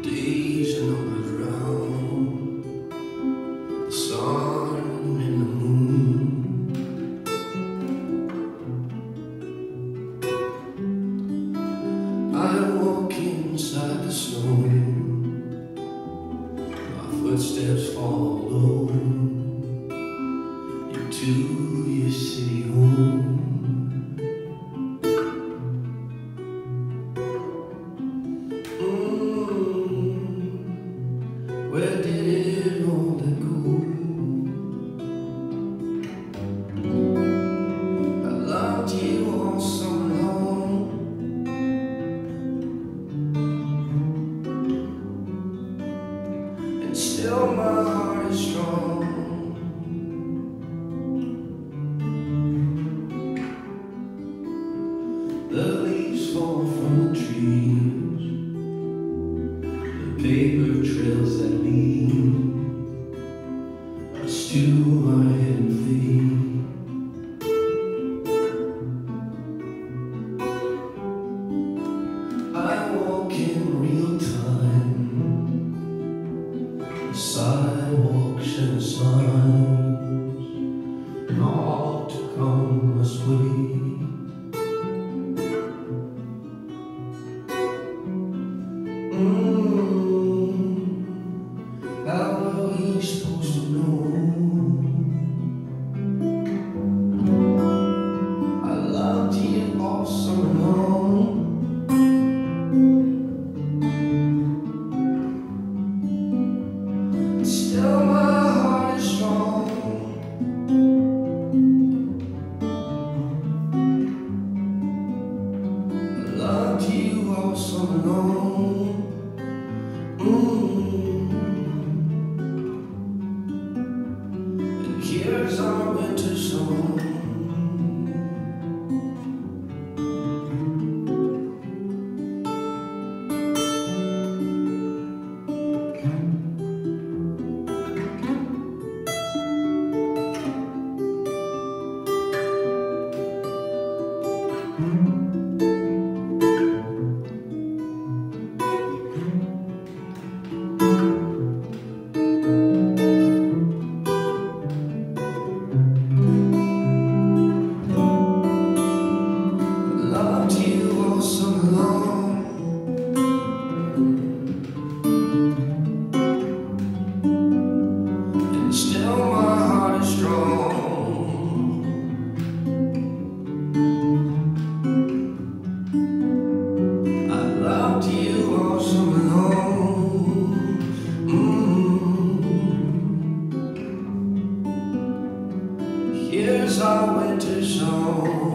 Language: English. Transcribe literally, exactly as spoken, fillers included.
days and numbers round, the sun and the moon. I walk inside the snow, my footsteps follow you to your city home. Where did it all go? I loved you all summer long, and still my heart is strong. The leaves fall from the trees, paper trails that lead us to our hidden feet. I walk in real time, the sidewalks and the signs, and all to come must wait. How are we supposed to know? I loved you all summer long, and still my heart is strong. I loved you all summer long. Mm. Here's our winter song. Still my heart is strong. I loved you all summer long. Mm. Here's our winter song.